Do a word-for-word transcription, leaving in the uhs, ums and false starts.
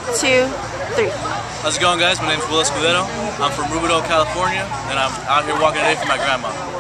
two, three. How's it going, guys? My name is Will Escobedo. I'm from Riverside, California, and I'm out here walking today for my grandma.